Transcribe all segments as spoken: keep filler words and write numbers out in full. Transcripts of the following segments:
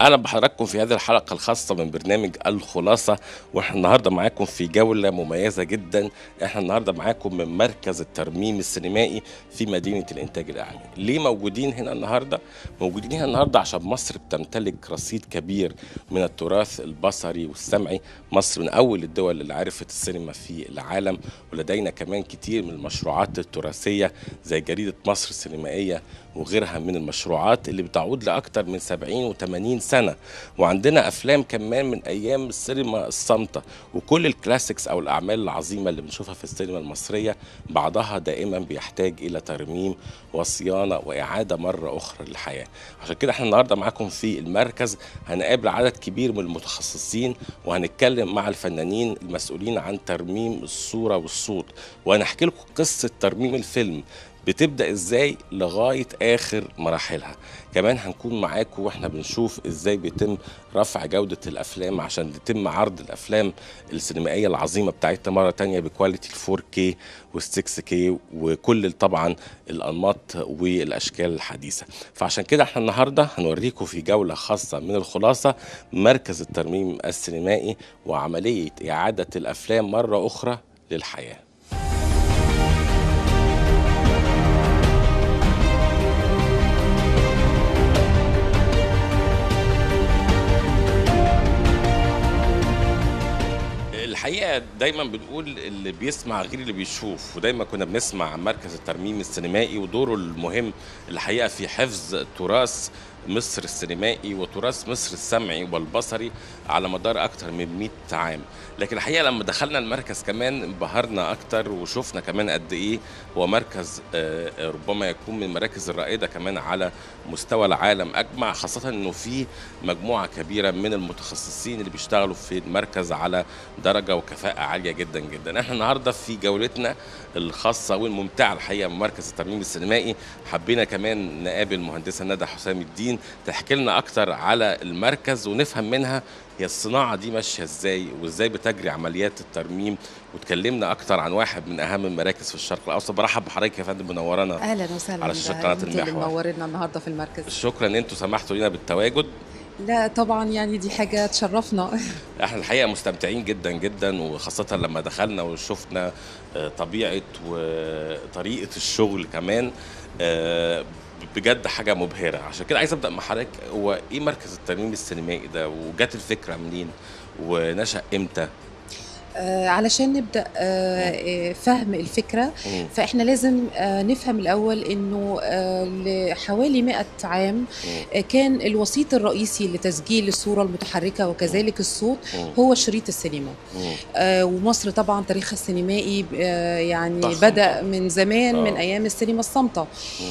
اهلا بحضراتكم في هذه الحلقه الخاصه من برنامج الخلاصه، واحنا النهارده معاكم في جوله مميزه جدا. احنا النهارده معاكم من مركز الترميم السينمائي في مدينه الانتاج الاعلامي. ليه موجودين هنا النهارده؟ موجودين هنا النهارده عشان مصر بتمتلك رصيد كبير من التراث البصري والسمعي. مصر من اول الدول اللي عرفت السينما في العالم، ولدينا كمان كتير من المشروعات التراثيه زي جريده مصر السينمائيه وغيرها من المشروعات اللي بتعود لاكثر من سبعين وثمانين سنه. وعندنا افلام كمان من ايام السينما الصامته، وكل الكلاسيكس او الاعمال العظيمه اللي بنشوفها في السينما المصريه بعضها دائما بيحتاج الى ترميم وصيانه واعاده مره اخرى للحياه. عشان كده احنا النهارده معاكم في المركز هنقابل عدد كبير من المتخصصين، وهنتكلم مع الفنانين المسؤولين عن ترميم الصوره والصوت، وهنحكي لكم قصه ترميم الفيلم بتبدأ ازاي لغاية اخر مراحلها. كمان هنكون معاكم واحنا بنشوف ازاي بيتم رفع جودة الافلام عشان يتم عرض الافلام السينمائية العظيمة بتاعتنا مرة تانية بكواليتي الفور كي والسكس كي وكل طبعا الانماط والاشكال الحديثة. فعشان كده احنا النهاردة هنوريكم في جولة خاصة من الخلاصة مركز الترميم السينمائي وعملية اعادة الافلام مرة اخرى للحياة. الحقيقه دايما بنقول اللي بيسمع غير اللي بيشوف، ودايما كنا بنسمع عن مركز الترميم السينمائي ودوره المهم الحقيقه في حفظ تراث مصر السينمائي وتراث مصر السمعي والبصري على مدار اكثر من مئة عام. لكن الحقيقه لما دخلنا المركز كمان انبهرنا اكثر وشفنا كمان قد ايه هو مركز ربما يكون من المراكز الرائده كمان على مستوى العالم اجمع، خاصه انه في مجموعه كبيره من المتخصصين اللي بيشتغلوا في المركز على درجه وكفاءه عاليه جدا جدا. احنا النهارده في جولتنا الخاصه والممتعه الحقيقه من مركز الترميم السينمائي حبينا كمان نقابل المهندسه ندى حسام الدين تحكي لنا اكتر على المركز ونفهم منها هي الصناعه دي ماشيه ازاي وازاي بتجري عمليات الترميم، وتكلمنا اكتر عن واحد من اهم المراكز في الشرق الاوسط. برحب بحضرتك يا فندم، منورانا. اهلا وسهلا على شاشه قناه المحور. منورنا النهارده في المركز. شكرا ان انتم سمحتوا لنا بالتواجد. لا طبعا يعني دي حاجه تشرفنا. احنا الحقيقه مستمتعين جدا جدا، وخاصه لما دخلنا وشفنا طبيعه وطريقه الشغل كمان بجد حاجه مبهره. عشان كده عايز ابدا مع حضرتك، هو ايه مركز الترميم السينمائي ده وجات الفكره منين ونشأ امتى؟ آه علشان نبدأ آه فهم الفكرة مم. فإحنا لازم آه نفهم الأول إنه آه لحوالي مئة عام آه كان الوسيط الرئيسي لتسجيل الصورة المتحركة وكذلك الصوت هو شريط السينما. آه ومصر طبعا تاريخها السينمائي آه يعني ضخم. بدأ من زمان آه. من أيام السينما الصامتة.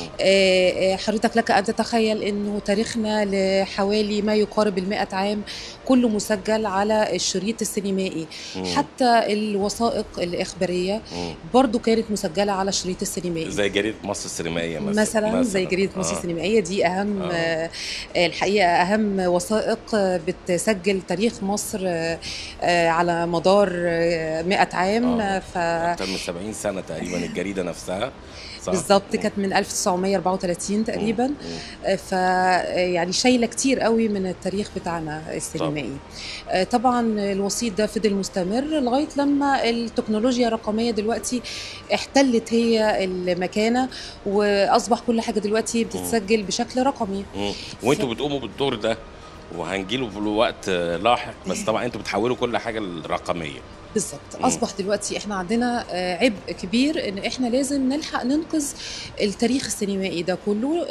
آه حضرتك لك أن تتخيل إنه تاريخنا لحوالي ما يقارب المئة عام كله مسجل على الشريط السينمائي. مم. حتى حتى الوثائق الإخبارية مم. برضو كانت مسجلة على شريط السينمائي زي جريدة مصر السينمائية مثلا, مثلا, مثلاً زي جريدة مصر آه. السينمائية دي أهم آه. الحقيقة أهم وثائق بتسجل تاريخ مصر آه على مدار مئة عام. آه. ف... أكثر من سبعين سنة تقريبا الجريدة نفسها بالظبط كانت من ألف وتسعمائة وأربعة وثلاثين تقريبا. ف يعني شايله كتير قوي من التاريخ بتاعنا السينمائي. طبعا, طبعاً الوسيط ده فضل مستمر لغايه لما التكنولوجيا الرقميه دلوقتي احتلت هي المكانه، واصبح كل حاجه دلوقتي بتتسجل بشكل رقمي. وانتوا ف... بتقوموا بالدور ده وهنجيله في الوقت لاحق، بس طبعا انتوا بتحولوا كل حاجه للرقميه. بالظبط. اصبح دلوقتي احنا عندنا عبء كبير ان احنا لازم نلحق ننقذ التاريخ السينمائي ده كله،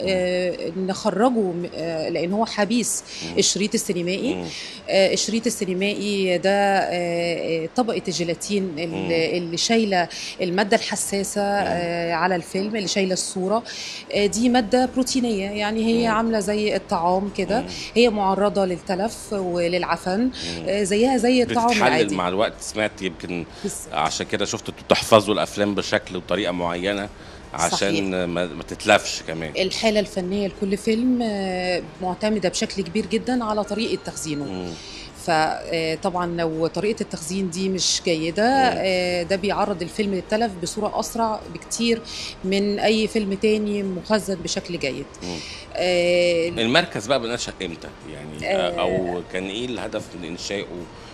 نخرجه لان هو حبيس الشريط السينمائي. الشريط السينمائي ده طبقه الجيلاتين اللي شايله الماده الحساسه على الفيلم، اللي شايله الصوره. دي ماده بروتينيه، يعني هي عامله زي الطعام كده، هي معرضه للتلف وللعفن زيها زي الطعام العادي. مع الوقت سمعت يمكن عشان كده شفت انتوا بتحفظوا الافلام بشكل وطريقه معينه عشان صحيح. ما تتلفش كمان. الحاله الفنيه لكل فيلم معتمده بشكل كبير جدا على طريقه تخزينه. مم. فطبعا لو طريقه التخزين دي مش جيده مم. آه، ده بيعرض الفيلم للتلف بصوره اسرع بكتير من اي فيلم تاني مخزن بشكل جيد. مم. آه، المركز بقى بنشأ امتى يعني، آه، آه، او كان ايه الهدف من انشائه؟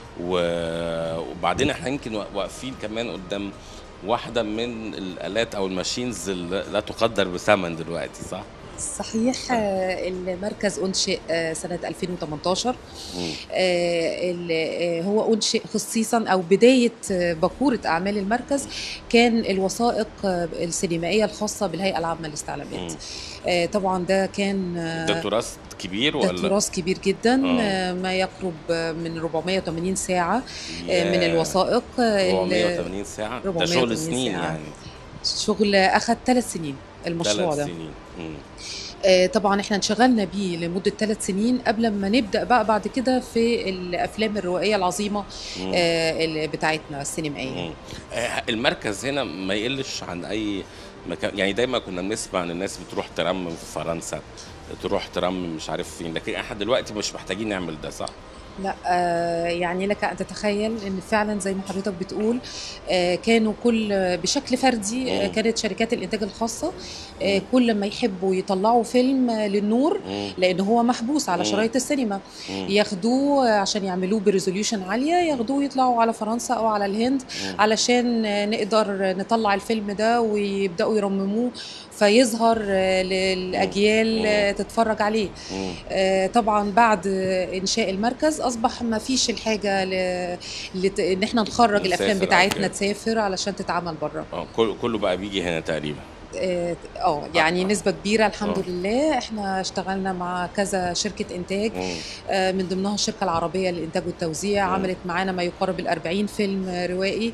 و- وبعدين احنا يمكن واقفين كمان قدام واحدة من الآلات أو الماشينز اللي لا تقدر بثمن دلوقتي، صح؟ صحيح. آه. آه، المركز أنشئ آه، سنة ألفين وتمنتاشر. مم. آه، ال- آه، هو أنشئ خصيصا أو بداية آه، بكورة أعمال المركز كان الوثائق آه، السينمائية الخاصة بالهيئة العامة للاستعلامات. مم. آه، طبعا ده كان ده آه، تراث كبير ده ولا؟ تراث كبير جدا اه. آه، ما يقرب آه، من أربعمائة وثمانين ساعة آه، من يا الوثائق. آه، ال أربعمائة وثمانين ساعة ده شغل أربعمائة وثمانين سنين ساعة يعني. شغل أخذ ثلاث سنين المشروع ثلاث ده. سنين. مم. آه، طبعا احنا انشغلنا بيه لمدة ثلاث سنين قبل ما نبدأ بقى بعد كده في الأفلام الروائية العظيمة مم. آه، اللي بتاعتنا السينمائية. مم. آه، المركز هنا ما يقلش عن أي مكان، يعني دايما كنا بنسمع ان الناس بتروح ترمم في فرنسا، تروح ترمم مش عارف فين، لكن احنا دلوقتي مش محتاجين نعمل ده، صح؟ لا آه، يعني لك أن تتخيل أن فعلا زي ما حضرتك بتقول آه، كانوا كل بشكل فردي آه، مم. كانت شركات الإنتاج الخاصة آه، مم. كل ما يحبوا يطلعوا فيلم آه، للنور مم. لأن هو محبوس على مم. شرايط السينما مم. ياخدوه عشان يعملوه بريزوليوشن عالية، ياخدوه يطلعوا على فرنسا أو على الهند مم. علشان آه، نقدر نطلع الفيلم ده ويبدأوا يرمموه فيظهر آه، للأجيال مم. آه، تتفرج عليه. مم. آه، طبعا بعد إنشاء المركز أصبح ما فيش الحاجة ل... لت... إن احنا نخرج الأفلام نسافر او بتاعتنا كده. تسافر علشان تتعمل بره. اه، كل- كله بقى بيجي هنا تقريبا. اه آه، اه. يعني نسبة كبيرة الحمد اه. لله. احنا اشتغلنا مع كذا شركة إنتاج مم. آه، من ضمنها الشركة العربية للإنتاج والتوزيع، مم. عملت معانا ما يقارب الأربعين فيلم روائي.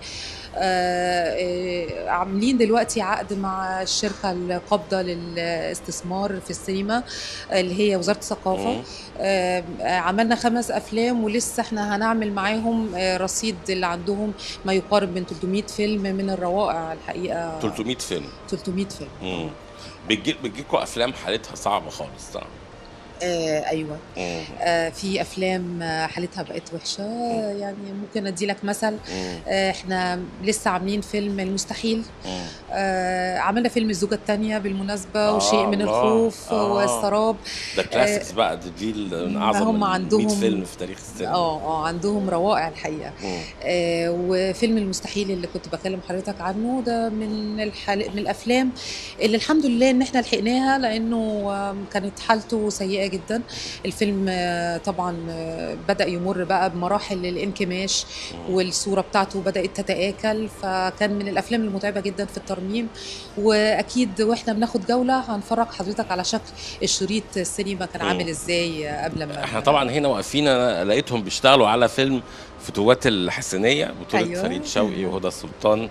آه، آه، عاملين دلوقتي عقد مع الشركة القابضة للاستثمار في السينما اللي هي وزارة الثقافة. مم. آه، عملنا خمس أفلام ولسه احنا هنعمل معاهم آه، رصيد اللي عندهم ما يقارب من ثلاثمائة فيلم من الروائع الحقيقة. ثلاثمائة فيلم. ثلاثمائة فيلم. مم. بتجي بتجيلكوا افلام حالتها صعبه خالص، صح؟ آه ايوه. مم. آه في افلام آه، حالتها بقت وحشه. مم. يعني ممكن ادي لك مثل. مم. آه احنا لسه عاملين فيلم المستحيل. مم. آه عملنا فيلم الزوجة التانية بالمناسبة وشيء اه من الله، الخوف اه، والسراب. ده آه كلاسيكس بقى، دي, دي من ما اعظم هم ال مية فيلم عندهم في تاريخ السينما. اه اه عندهم روائع الحقيقة. مم. آه وفيلم المستحيل اللي كنت بكلم حضرتك عنه ده من الحل... من الافلام اللي الحمد لله ان احنا لحقناها لانه آم، كانت حالته سيئة جدا. الفيلم آه، طبعا آه، بدأ يمر بقى بمراحل الانكماش مم. والصورة بتاعته بدأت تتآكل، فكان من الافلام المتعبة جدا في الترميم. واكيد واحنا بناخد جولة هنفرج حضرتك على شكل الشريط السينما كان مم. عامل ازاي قبل ما احنا طبعا هنا واقفين، انا لقيتهم بيشتغلوا على فيلم فتوات الحسينيه بطوله ايوه. فريد شوقي وهدى سلطان،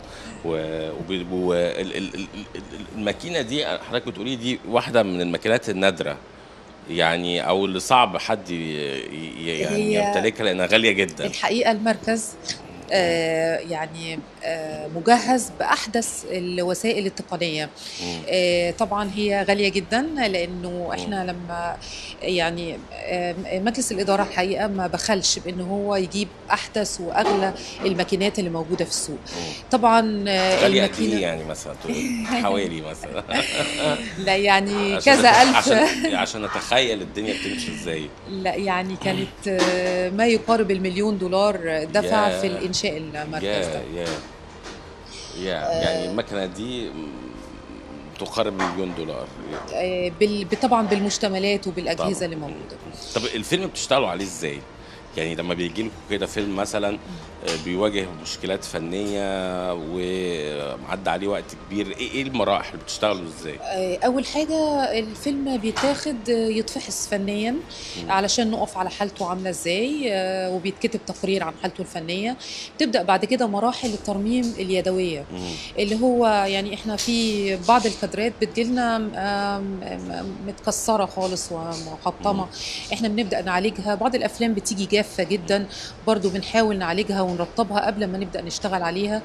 والماكينه دي حضرتك بتقولي دي واحده من الماكينات النادره يعني، او اللي صعب حد ي- ي- يعني هي يمتلكها لانها غاليه جدا. الحقيقة المركز مم. آه، يعني آه، مجهز بأحدث الوسائل التقنية. مم. آه، طبعا هي غالية جدا لأنه مم. احنا لما يعني آه، مجلس الإدارة الحقيقة ما بخلش بأن هو يجيب أحدث وأغلى الماكينات اللي موجودة في السوق. مم. طبعا آه، غاليه قد ايه الماكينة يعني مثلا تقول؟ حوالي مثلا لا يعني عشان كذا نتخ... ألف. عشان عشان نتخيل الدنيا بتمشي ازاي. لا يعني كانت آه، ما يقارب المليون دولار دفع في يا الإنشاء المركز يا ده. يا يا يعني المكنه دي تقارب مليون دولار آه، بال... طبعا بالمشتملات وبالأجهزة طبعا. اللي موجودة. طب الفيلم بتشتغلوا عليه ازاي؟ يعني لما بيجي لكم كده فيلم مثلا آه، بيواجه مشكلات فنيه وعدى عليه وقت كبير، ايه ايه المراحل اللي بتشتغلوا ازاي؟ آه، أول حاجة الفيلم بيتاخد آه، يتفحص فنيا مم. علشان نقف على حالته عاملة ازاي آه، وبيتكتب تقرير عن حالته الفنية. تبدأ بعد كده مراحل الترميم اليدوية مم. اللي هو يعني احنا في بعض الكادرات بتجيلنا آم، آم، متكسرة خالص ومحطمة، احنا بنبدأ نعالجها. بعض الأفلام بتيجي جافة جدا برضو بنحاول نعالجها ونرطبها قبل ما نبدأ نشتغل عليها.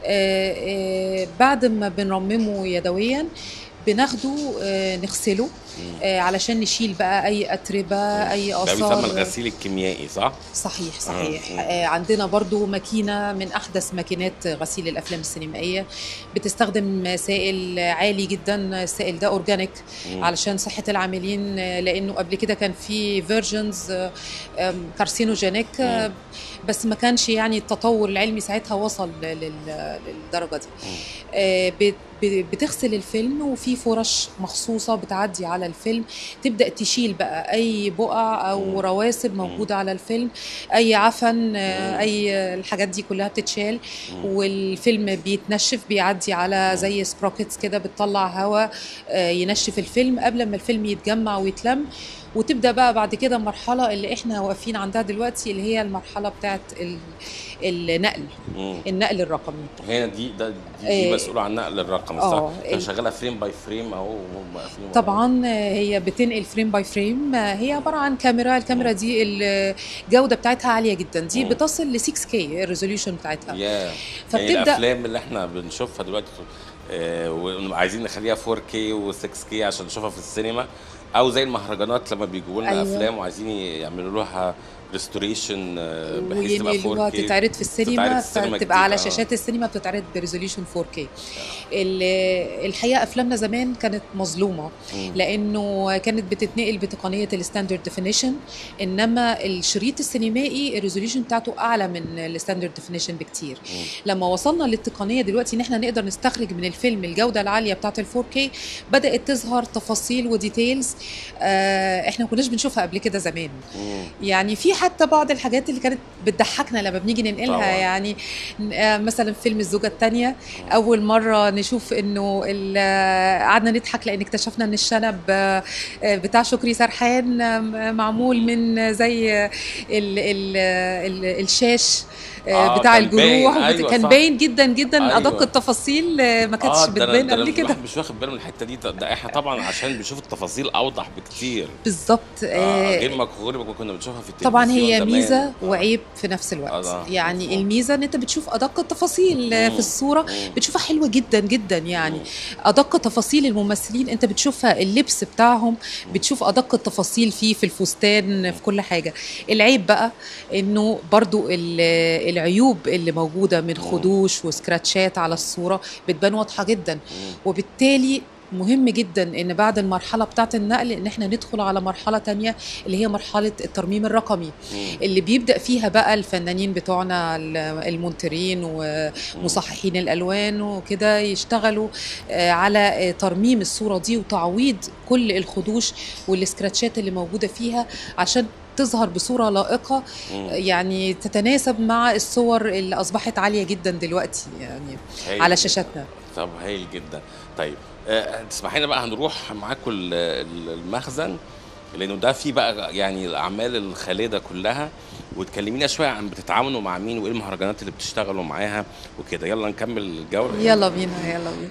آه، آه، بعد ما بنرممه يدويا بناخده آه، نغسله آه علشان نشيل بقى اي اتربه، اي ده اثار. بيسمى الغسيل الكيميائي صح؟ صحيح صحيح. مم. آه عندنا برضو ماكينه من احدث ماكينات غسيل الافلام السينمائيه، بتستخدم سائل عالي جدا، السائل ده اورجانيك علشان صحه العاملين، لانه قبل كده كان في فيرجنز كارسينوجينيك، بس ما كانش يعني التطور العلمي ساعتها وصل للدرجه دي. آه بتغسل الفيلم، وفي فرش مخصوصه بتعدي على الفيلم تبدا تشيل بقى اي بقع او رواسب موجوده على الفيلم، اي عفن، اي الحاجات دي كلها بتتشال، والفيلم بيتنشف، بيعدي على زي سبروكيتس كده بتطلع هواء ينشف الفيلم قبل ما الفيلم يتجمع ويتلم. وتبدا بقى بعد كده المرحله اللي احنا واقفين عندها دلوقتي، اللي هي المرحله بتاعت النقل، مم. النقل الرقمي. هنا دي ده دي, دي إيه مسؤوله عن النقل الرقمي صح؟ كان شغاله فريم باي فريم اهو. طبعا هي بتنقل فريم باي فريم، هي عباره عن كاميرا، الكاميرا دي الجوده بتاعتها عاليه جدا، دي مم. بتصل ل ستة كيه الريزوليوشن بتاعتها. yeah. فبتبدا يعني الافلام اللي احنا بنشوفها دلوقتي آه وعايزين نخليها فور كيه و سكس كيه عشان نشوفها في السينما، او زي المهرجانات لما بيجيبوا لنا أيوة. افلام وعايزين يعملوا لها ريستوريشن بحيث تبقى فور كيه تتعرض في السينما، فتبقى على شاشات السينما بتتعرض بريزوليوشن فور كيه. الحقيقه افلامنا زمان كانت مظلومه مم. لانه كانت بتتنقل بتقنيه الستاندرد ديفينيشن، انما الشريط السينمائي الريزوليوشن بتاعته اعلى من الستاندرد ديفينيشن بكتير. مم. لما وصلنا للتقنيه دلوقتي ان احنا نقدر نستخرج من الفيلم الجوده العاليه بتاعه الفور كيه، بدات تظهر تفاصيل وديتيلز آه احنا ما كناش بنشوفها قبل كده زمان. مم. يعني في حتى بعض الحاجات اللي كانت بتضحكنا لما بنيجي ننقلها طبعا. يعني مثلا فيلم الزوجة الثانية، أول مرة نشوف إنه قعدنا نضحك لأن اكتشفنا إن الشنب بتاع شكري سرحان معمول من زي ال ال ال الشاش آه بتاع الجروح. أيوة كان باين جدا جدا أيوة. أدق التفاصيل ما كانتش آه بتبان قبل كده. مش واخد باله من الحتة دي، ده احنا طبعا عشان بنشوف التفاصيل أوضح بكتير. بالظبط. آه غير ما غير ما كنا بنشوفها في التلفزيون. طبعا هي ميزة آه. وعيب في نفس الوقت. آه. يعني مفهوم. الميزة ان انت بتشوف ادق التفاصيل مم. في الصورة مم. بتشوفها حلوة جدا جدا، يعني مم. ادق تفاصيل الممثلين انت بتشوفها، اللبس بتاعهم بتشوف ادق التفاصيل فيه، في الفستان، في كل حاجة. العيب بقى انه برضو العيوب اللي موجودة من خدوش وسكراتشات على الصورة بتبان واضحة جدا، وبالتالي مهم جدا ان بعد المرحله بتاعه النقل ان احنا ندخل على مرحله تانية اللي هي مرحله الترميم الرقمي، مم. اللي بيبدا فيها بقى الفنانين بتوعنا المونترين ومصححين الالوان وكده يشتغلوا على ترميم الصوره دي وتعويض كل الخدوش والسكراتشات اللي موجوده فيها عشان تظهر بصورة لائقة مم. يعني تتناسب مع الصور اللي أصبحت عالية جدا دلوقتي يعني على شاشاتنا. طب هايل جدا. طيب أه تسمحي لنا بقى هنروح معاكم المخزن، لأنه ده فيه بقى يعني الأعمال الخالدة كلها، وتكلمينا شوية عن بتتعاونوا مع مين وإيه المهرجانات اللي بتشتغلوا معاها وكده. يلا نكمل الجولة. يلا بينا يلا بينا.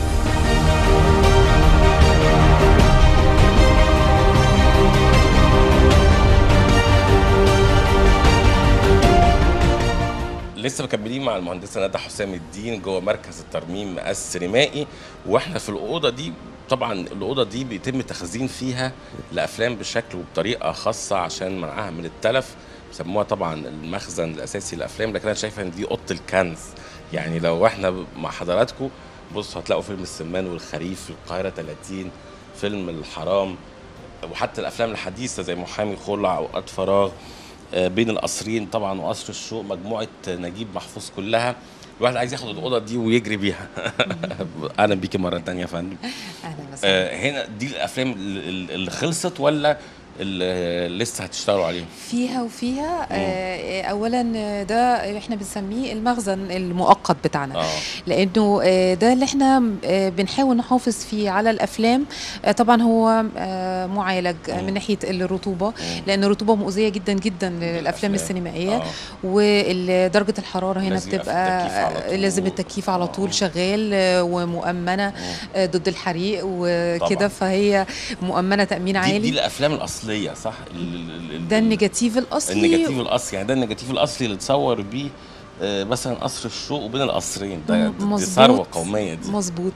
لسه مكملين مع المهندسه ندى حسام الدين جوه مركز الترميم السينمائي، واحنا في الاوضه دي. طبعا الاوضه دي بيتم تخزين فيها الافلام بشكل وبطريقه خاصه عشان منعها من التلف، بيسموها طبعا المخزن الاساسي للافلام. لكن انا شايفه ان دي اوضه الكنز، يعني لو احنا مع حضراتكم بصوا هتلاقوا فيلم السمان والخريف، القاهره ثلاثين، فيلم الحرام، وحتى الافلام الحديثه زي محامي خلع، اوقات فراغ، بين القصرين طبعا، وقصر الشوق، مجموعه نجيب محفوظ كلها. الواحد عايز ياخد الاوضه دي ويجري بيها. اهلا بيكي مره ثانيه يا فندم. اهلا وسهلا. آه هنا دي الافلام اللي خلصت ولا اللي لسه هتشتغلوا عليهم؟ فيها وفيها. آه اولا ده احنا بنسميه المخزن المؤقت بتاعنا، آه. لانه آه ده اللي احنا آه بنحاول نحافظ فيه على الافلام. آه طبعا هو آه معالج آه من ناحيه الرطوبه، مم. لان الرطوبه مؤذيه جدا جدا للافلام السينمائيه، آه. ودرجه الحراره هنا بتبقى لازم التكييف على طول آه. شغال آه ومؤمنه آه ضد الحريق وكده، فهي مؤمنه تامين عالي. دي, دي الافلام الاصليه صح؟ ده النيجاتيف الاصلي. النيجاتيف الاصلي يعني ده النيجاتيف الاصلي اللي اتصور بيه آه، مثلا قصر الشوق وبين القصرين ده، دي مظبوط ثروه قوميه دي. مظبوط.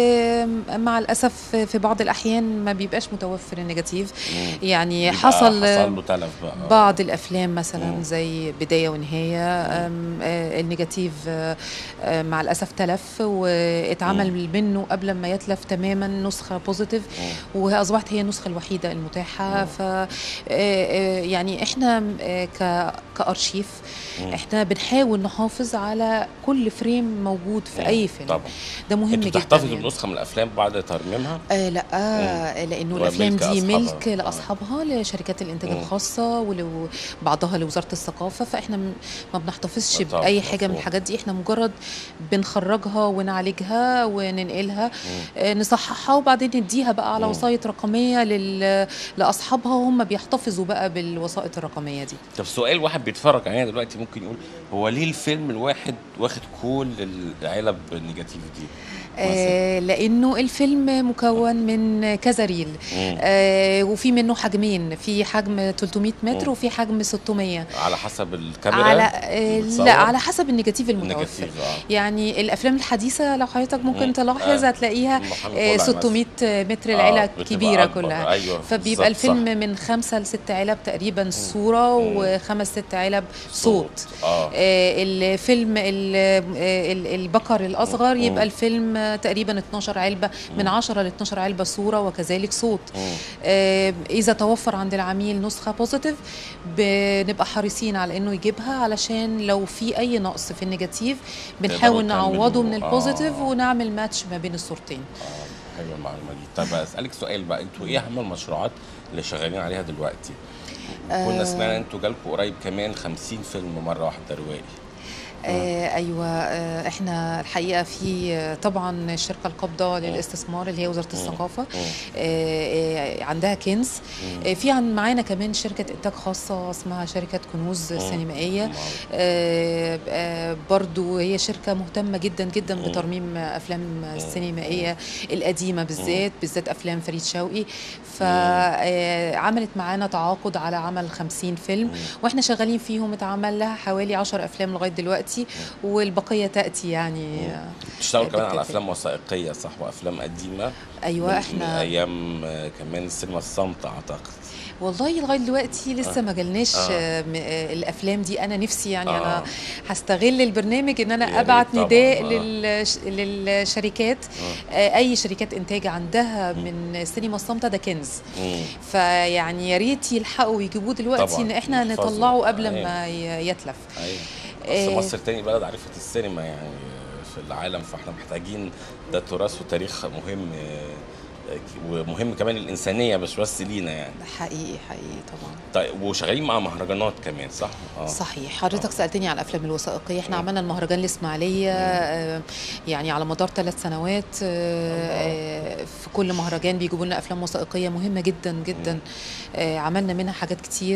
مع الاسف في بعض الاحيان ما بيبقاش متوفر النيجاتيف، مم. يعني بيبقى حصل حصل له تلف بقى. بعض الافلام مثلا مم. زي بدايه ونهايه، أم، آه، النيجاتيف آه، آه، مع الاسف تلف واتعمل منه قبل ما يتلف تماما نسخه بوزيتيف، واصبحت هي النسخه الوحيده المتاحه. ف آه، آه، يعني احنا آه، ك- كارشيف مم. احنا بنحاول نحافظ على كل فريم موجود في مم. اي فيلم. طبعا. ده مهم انتوا جدا بتحتفظوا يعني. بنسخه من الافلام بعد ترميمها؟ آه لا، مم. آه لانه الافلام وملك دي اصحابها. ملك لاصحابها، لشركات الانتاج مم. الخاصه وبعضها لوزاره الثقافه، فاحنا م- ما بنحتفظش طبعا باي حاجه من مفهوم. الحاجات دي. احنا مجرد بنخرجها ونعالجها وننقلها، مم. آه نصححها وبعدين نديها بقى على مم. وسائط رقميه لل... لاصحابها، وهم بيحتفظوا بقى بالوسائط الرقميه دي. طب سؤال، واحد بيتفرج علينا دلوقتي ممكن يقول هو ليه الفيلم الواحد واخد كل العلب النيجاتيف دي مثلا؟ آه لانه الفيلم مكون من كذا ريل، مم. آه وفي منه حجمين، في حجم ثلاثمائة متر مم. وفي حجم ستمائة. على حسب الكاميرا على آه اللي لا، بتصور؟ على حسب النيجاتيف المتوفر. النيجاتيف اه. يعني الافلام الحديثه لو حضرتك ممكن مم. تلاحظ آه. هتلاقيها محامي آه خلع مثلا. ستمائة متر، اه العلب بتبقى كبيره اكبر. كلها. ايوه فبيبقى بالظبط صح. الفيلم من خمسة لست علب تقريبا صوره، مم. وخمس ست علب صوت. صوت اه. آه الفيلم ال- آه، ال- البقر الاصغر مم. يبقى الفيلم آه، تقريبا اتناشر علبه، من عشرة ل اتناشر علبه صوره، وكذلك صوت. مم. آه، اذا توفر عند العميل نسخه بوزيتيف بنبقى حريصين على انه يجيبها، علشان لو في اي نقص في النيجاتيف بنحاول تقدروا نعوضه من تعملوا- البوزيتيف آه. ونعمل ماتش ما بين الصورتين. اه حلوه المعلومه دي. طب اسالك سؤال بقى، انتوا ايه اهم المشروعات اللي شغالين عليها دلوقتي؟ كنا سمعنا انتوا جالكوا قريب كمان خمسين فيلم مره واحده روائي. آه ايوه، آه احنا الحقيقه في آه، طبعا الشركه القابضه للاستثمار اللي هي وزاره الثقافه، آه آه عندها كنز. آه في عن معانا كمان شركه انتاج خاصه اسمها شركه كنوز سينمائيه، آه آه برضو هي شركه مهتمه جدا جدا بترميم افلام السينمائيه القديمه، بالذات بالذات افلام فريد شوقي. فعملت معانا تعاقد على عمل خمسين فيلم، واحنا شغالين فيهم. اتعمل لها حوالي عشر افلام لغايه دلوقتي، والبقيه تاتي يعني. بتشتغلوا كمان على بالتالي. افلام وثائقيه صح، وافلام قديمه؟ ايوه من, من احنا ايام آه، كمان السينما الصامته اعتقد. والله لغايه دلوقتي لسه آه. ما جالناش آه. آه. م- آه، الافلام دي. انا نفسي يعني آه. انا هستغل البرنامج ان يا انا ريت ابعت طبعاً. نداء آه. للش... للشركات، آه. آه. اي شركات انتاج عندها من السينما الصامته، ده كنز. مم. فيعني يا ريت يلحقوا يجيبوه دلوقتي، طبعاً. ان احنا نحفظه. نطلعه قبل أيوة. ما ي- يتلف. ايوه آه. بس مصر تاني بلد عرفت السينما يعني في العالم، فاحنا محتاجين ده تراث وتاريخ مهم، آه، ومهم كمان للإنسانية مش بس لينا يعني. حقيقي حقيقي طبعا. طيب وشغالين مع مهرجانات كمان صح؟ آه. صحيح. حضرتك آه. سألتني على الأفلام الوثائقية. احنا مم. عملنا المهرجان الإسماعيلية آه، يعني على مدار ثلاث سنوات. آه، آه، في كل مهرجان بيجيبوا لنا أفلام وثائقية مهمة جدا جدا. آه، عملنا منها حاجات كتير.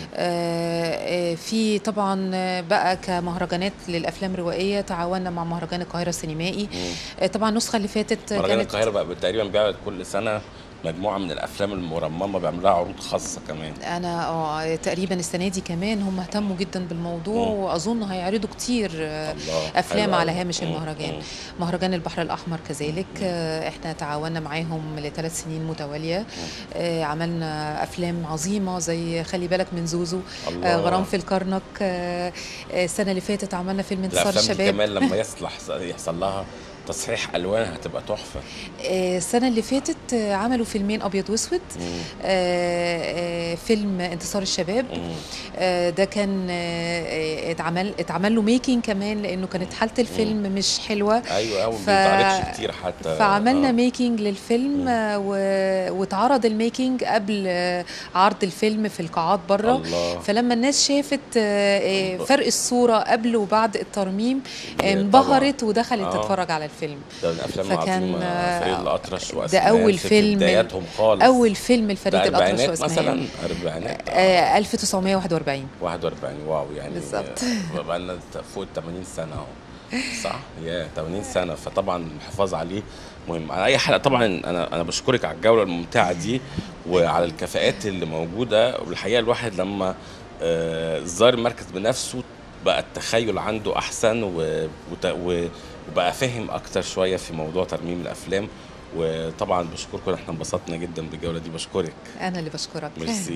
آه، آه، في طبعا آه، بقى كمهرجانات للأفلام الروائية تعاوننا مع مهرجان القاهرة السينمائي. آه، طبعا النسخة اللي فاتت مهرجان كانت القاهرة بقى تقريبا بيعرض كل سنة مجموعة من الأفلام المرممة، بيعملوا لها عروض خاصة كمان. انا اه تقريبا السنه دي كمان هم اهتموا جدا بالموضوع، مم. واظن هيعرضوا كتير آه، الله. افلام حلو على أوي. هامش مم. المهرجان. مم. مهرجان البحر الاحمر كذلك، آه، احنا تعاوننا معاهم لثلاث سنين متواليه. آه، عملنا افلام عظيمه زي خلي بالك من زوزو، الله. آه، غرام في الكرنك. آه، آه، السنه اللي فاتت عملنا فيلم انتصار الأفلام دي الشباب. كمان لما يصلح يحصل لها تصحيح ألوان هتبقى تحفة. آه، السنة اللي فاتت آه، عملوا فيلمين أبيض وأسود. مم. آه، آه، فيلم انتصار الشباب، مم. آه، ده كان آه، اتعمل اتعمل له ميكنج كمان، لأنه كانت حالة الفيلم مش حلوة. أيوة أوي، ف- ما بيتعرضش كتير حتى. فعملنا آه. ميكنج للفيلم، آه، و- واتعرض الميكنج قبل آه، عرض الفيلم في القاعات بره. الله. فلما الناس شافت آه، آه، فرق الصورة قبل وبعد الترميم، آه، طبعاً. انبهرت ودخلت آه. تتفرج على الفيلم. ده من الأفلام فكان، العظيمة، آه، فريد الأطرش ده وأسماء أول في فيلم بداياتهم خالص. أول فيلم الفريد ده الأطرش أربعينات وأسماء. مثلا أربعينات آه، ألف وتسعمائة وواحد وأربعين. واحد وأربعين. واو يعني بالظبط. بقى لنا فوق ثمانين سنة اهو صح؟ يا ثمانين سنة، فطبعا الحفاظ عليه مهم. على أي حلقة طبعا أنا أنا بشكرك على الجولة الممتعة دي وعلى الكفاءات اللي موجودة. والحقيقة الواحد لما آه، زار المركز بنفسه بقى التخيل عنده احسن و... وت... و... وبقى فاهم اكتر شويه في موضوع ترميم الافلام. وطبعا بشكركم، احنا انبسطنا جدا بالجوله دي، بشكرك. انا اللي بشكرك. ميرسي.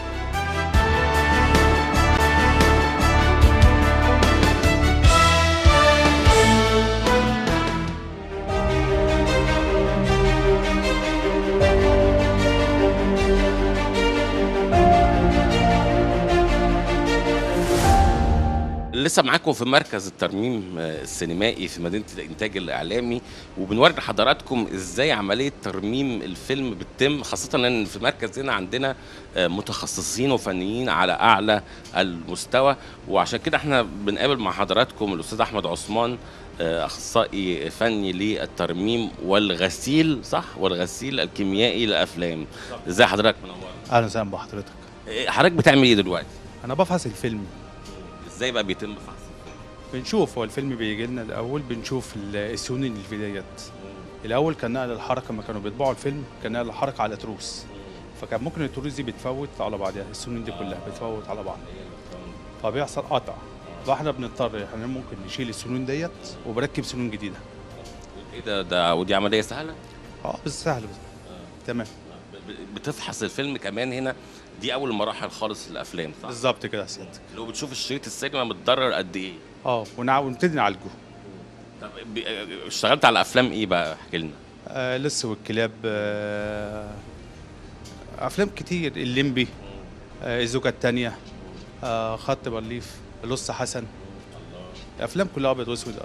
لسه معاكم في مركز الترميم السينمائي في مدينة الإنتاج الإعلامي، وبنوري لحضراتكم إزاي عملية ترميم الفيلم بتتم، خاصة إن في المركز هنا عندنا متخصصين وفنيين على أعلى المستوى. وعشان كده إحنا بنقابل مع حضراتكم الأستاذ أحمد عثمان، أخصائي فني للترميم والغسيل، صح؟ والغسيل الكيميائي للأفلام. إزاي حضرتك منور؟ أهلا وسهلا بحضرتك. حضرتك بتعمل إيه دلوقتي؟ أنا بفحص الفيلم. ازاي بقى بيتم فحص؟ بنشوف هو الفيلم بيجي لنا الاول، بنشوف السنون اللي في ديت. الاول كان نقل الحركه، لما كانوا بيطبعوا الفيلم كان نقل الحركه على تروس، فكان ممكن التروس دي بتفوت على بعضها، السنون دي كلها بتفوت على بعض، فبيحصل قطع. فاحنا بنضطر احنا ممكن نشيل السنون ديت وبركب سنون جديده. ايه ده ده ودي عمليه سهله؟ اه بس سهله بس. تمام. بتفحص الفيلم كمان هنا، دي اول مراحل خالص للافلام، صح؟ بالظبط كده يا سيادتك. لو بتشوف الشريط السينما متضرر قد ايه؟ اه ونبتدي نعالجه. طب اشتغلت على افلام ايه بقى؟ احكي لنا. آه لسه والكلاب، آه افلام كتير، الليمبي، آه الزوجه الثانيه، آه خط بارليف، لص حسن، الافلام كلها ابيض واسود.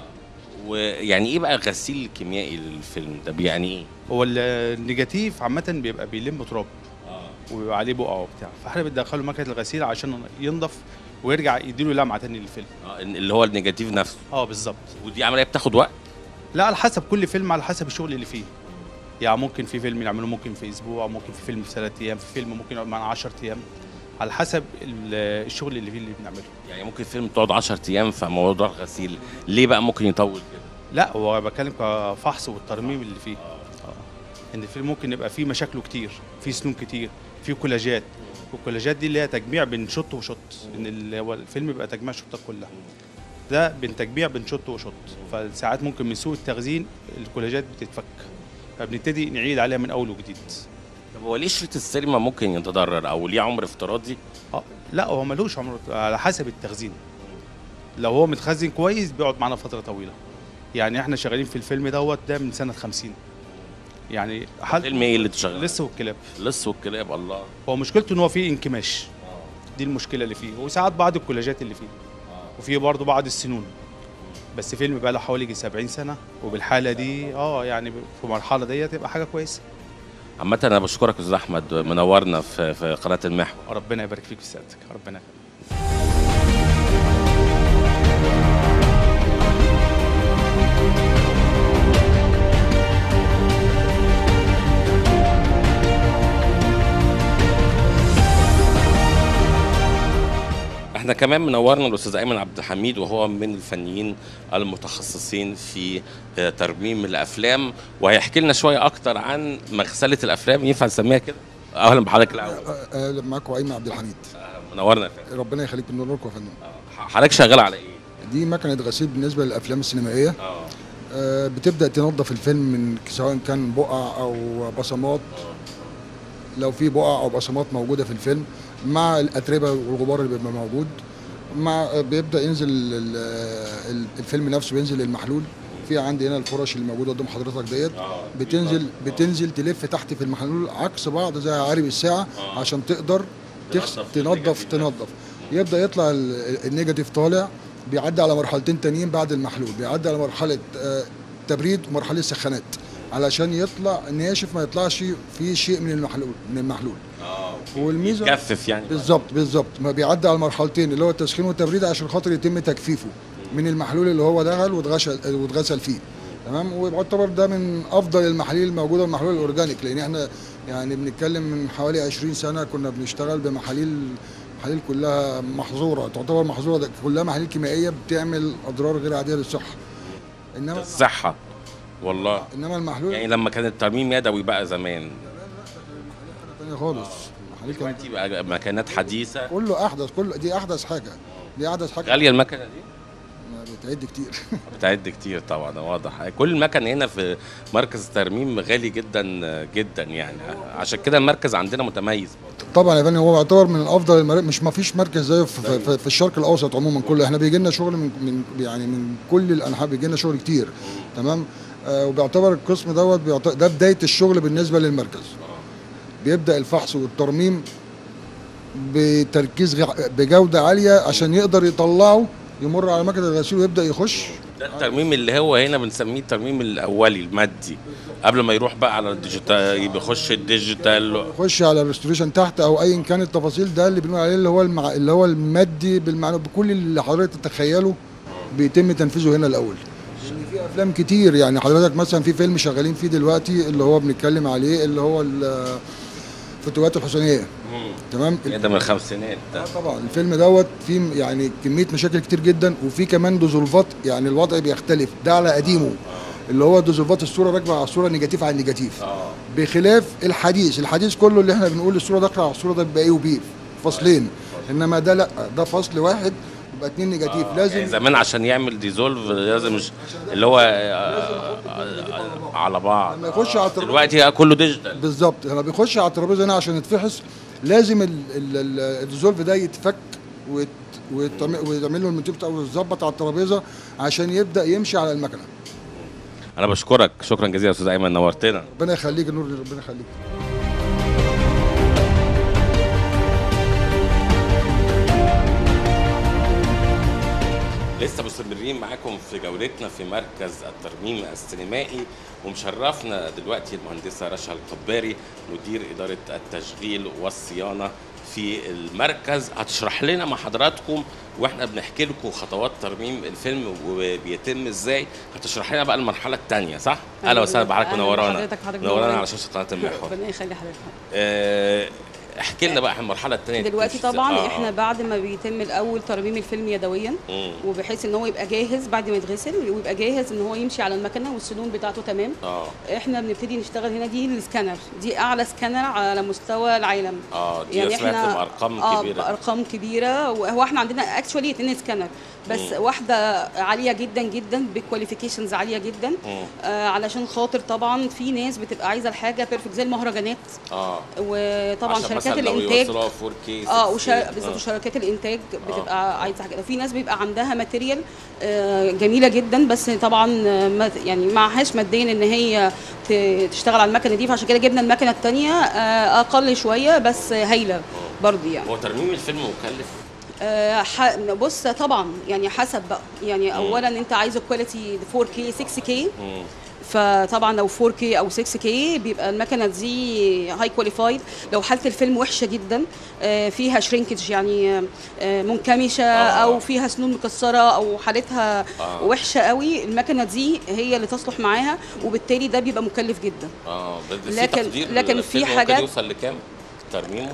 ويعني ايه بقى غسيل كيميائي للفيلم ده؟ يعني ايه؟ هو النيجاتيف عامه بيبقى بيلم تراب وبيبقى عليه بقع وبتاع، فاحنا بندخله مكنه الغسيل عشان ينضف ويرجع يديله لمعه تاني للفيلم. اه اللي هو النيجاتيف نفسه. اه بالظبط. ودي عمليه بتاخد وقت؟ لا، على حسب كل فيلم، على حسب الشغل اللي فيه. يعني ممكن في فيلم نعمله ممكن في اسبوع، ممكن في فيلم في ثلاث ايام، في فيلم ممكن يقعد معانا عشرة ايام، على حسب الشغل اللي فيه اللي بنعمله. يعني ممكن فيلم تقعد عشرة ايام في موضوع الغسيل، ليه بقى ممكن يطول كده؟ لا، هو بتكلم كفحص والترميم اللي فيه. اه ان الفيلم ممكن يبقى فيه مشاكله كتير، فيه سنون كتير، فيه كولاجات، والكولاجات دي اللي هي تجميع بين شط وشط، ان اللي هو الفيلم بيبقى تجميع شطات كلها، ده بين تجميع بين شط وشط، فساعات ممكن من سوء التخزين الكولاجات بتتفك، فبنبتدي نعيد عليها من اول وجديد. طب هو ليه شريط السينما ممكن يتضرر او ليه عمر افتراضي؟ اه لا، هو ملوش عمر، على حسب التخزين. لو هو متخزن كويس بيقعد معانا فتره طويله. يعني احنا شغالين في الفيلم دوت ده من سنه خمسين. يعني حل... فيلم ايه اللي تشغل؟ لص والكلاب. لص والكلاب. الله. هو مشكلته ان هو فيه انكماش، دي المشكله اللي فيه، وساعات بعض الكولاجات اللي فيه، وفيه برضه بعض السنون. بس فيلم بقى له حوالي سبعين سنه، وبالحاله دي اه يعني في المرحله ديت تبقى حاجه كويسه. عامة انا بشكرك استاذ احمد، منورنا في في قناه المحور. ربنا يبارك فيك في سيادتك. ربنا يبارك. احنا كمان منورنا الاستاذ ايمن عبد الحميد، وهو من الفنيين المتخصصين في ترميم الافلام، وهيحكي لنا شويه اكتر عن مغسله الافلام، ينفع نسميها كده؟ اهلا بحضرتك الاول. اهلا معاكم ايمن عبد الحميد. منورنا يا فندم. ربنا يخليك، بنوركم يا فندم. حضرتك شغال على ايه؟ دي مكنه غسيل بالنسبه للافلام السينمائيه. اه آه بتبدا تنظف الفيلم من سواء كان بقع او بصمات. لو في بقع او بصمات موجوده في الفيلم مع الاتربه والغبار اللي بيبقى موجود، مع بيبدا ينزل الفيلم نفسه، بينزل المحلول. في عندي هنا الفرش اللي موجوده قدام حضرتك ديت، بتنزل بتنزل تلف تحت في المحلول عكس بعض زي عقارب الساعه عشان تقدر تنظف تنظف يبدا يطلع النيجاتيف طالع، بيعدي على مرحلتين تانيين بعد المحلول، بيعدي على مرحله تبريد ومرحله سخانات علشان يطلع ناشف، ما يطلعش فيه شيء من المحلول من المحلول. اه والميزه يتجفف يعني. بالظبط بالظبط، ما بيعدي على المرحلتين اللي هو التسخين والتبريد عشان خاطر يتم تجفيفه من المحلول اللي هو دخل واتغسل واتغسل فيه. تمام. ويعتبر ده من افضل المحاليل الموجوده، المحلول الاورجانيك، لان احنا يعني بنتكلم من حوالي عشرين سنه كنا بنشتغل بمحاليل محاليل كلها محظوره، تعتبر محظوره، كلها محاليل كيميائيه بتعمل اضرار غير عاديه للصحه. انما الصحه والله. انما المحلول يعني لما كان الترميم يدوي بقى زمان ثانيه خالص. دلوقتي بقى مكانات حديثه، كله احدث، كله دي احدث حاجه. دي احدث حاجه. غاليه المكنه دي؟ بتعد كتير. بتعد كتير طبعا، واضح. كل المكن هنا في مركز الترميم غالي جدا جدا يعني، عشان كده المركز عندنا متميز. طبعا يا فندم، هو يعتبر من افضل المراكز، مش ما فيش مركز زيه في, في, في الشرق الاوسط عموما كله. احنا بيجي لنا شغل من, من يعني من كل الانحاء، بيجي لنا شغل كتير. تمام. آه وبيعتبر القسم دوت ده بدايه الشغل بالنسبه للمركز. بيبدا الفحص والترميم بتركيز بجوده عاليه عشان يقدر يطلعه يمر على مكنه الغسيل ويبدا يخش. ده الترميم اللي هو هنا بنسميه الترميم الاولي المادي، قبل ما يروح بقى على الديجيتال، بيخش الديجيتال، يخش على الريستوريشن تحت او ايا كان التفاصيل. ده اللي بنقول عليه اللي هو المع... اللي هو المادي بالمعنى، بكل اللي حضرتك تتخيله بيتم تنفيذه هنا الاول. في افلام كتير يعني، حضرتك مثلا في فيلم شغالين فيه دلوقتي اللي هو بنتكلم عليه اللي هو الفتوات الحسينيه. تمام. ده من الخمسينات ده. طبعا الفيلم دوت فيه يعني كميه مشاكل كتير جدا، وفي كمان دوزولفات، يعني الوضع بيختلف. ده على قديمه اللي هو دوزولفات الصوره راكبه على الصوره، نيجاتيف على النيجاتيف. بخلاف الحديث، الحديث كله اللي احنا بنقول الصوره داخله على الصوره، ده بيبقى ايه وبي فصلين. انما ده لا، ده فصل واحد يبقى اتنين نيجاتيف. آه. لازم يعني زمان عشان يعمل ديزولف لازم مش اللي هو على بعض. لما يخش على الترابيزه دلوقتي كله ديجيتال. بالظبط. لما بيخش على الترابيزه هنا عشان يتفحص، لازم الديزولف ده يتفك ويتعمل له المنتج او يتظبط على الترابيزه عشان يبدا يمشي على المكنه. انا بشكرك شكرا جزيلا يا استاذ ايمن، نورتنا. ربنا يخليك. نور، ربنا يخليك. لسه مستمرين معاكم في جولتنا في مركز الترميم السينمائي، ومشرفنا دلوقتي المهندسه رشا القباري، مدير اداره التشغيل والصيانه في المركز. هتشرح لنا مع حضراتكم واحنا بنحكي لكم خطوات ترميم الفيلم وبيتم ازاي، هتشرح لنا بقى المرحله الثانيه، صح؟ اهلا وسهلا بحضرتك، منورانا منورانا على شاشه قناه المحور. ربنا يخلي حضرتك. آه احكي لنا بقى عن المرحله الثانيه دلوقتي. طبعا آه. احنا بعد ما بيتم الاول ترميم الفيلم يدويا، وبحيث ان هو يبقى جاهز بعد ما يتغسل، ويبقى جاهز ان هو يمشي على المكنه والسنون بتاعته تمام. آه. احنا بنبتدي نشتغل هنا. دي السكانر، دي اعلى سكانر على مستوى العالم. اه دي يعني احنا بارقام آه كبيره. بارقام كبيره. وهو احنا عندنا اكشولي اتنين سكانر، بس مم. واحده عاليه جدا جدا بكواليفيكيشنز عاليه جدا. آه علشان خاطر طبعا في ناس بتبقى عايزه الحاجه بيرفكت زي المهرجانات. اه وطبعا شركات الانتاج فور كي اه بالظبط شركات الانتاج بتبقى آه. عايزه حاجه. في ناس بيبقى عندها ماتيريال آه جميله جدا، بس طبعا يعني معهاش ماديا ان هي تشتغل على المكنه دي، فعشان كده جبنا المكنه الثانيه آه اقل شويه بس هايله برضه. يعني هو ترميم الفيلم مكلف؟ آه بص طبعا يعني حسب بقى. يعني مم. اولا انت عايز الكواليتي فور كي ستة كي، فطبعا لو فور كي او ستة كي بيبقى المكنه دي هاي كواليفايد. لو حاله الفيلم وحشه جدا فيها شرينكج يعني منكمشه آه. او فيها سنون مكسره او حالتها آه. وحشه قوي، المكنه دي هي اللي تصلح معاها، وبالتالي ده بيبقى مكلف جدا. اه لكن لكن في حاجات يوصل لكام ترميمه؟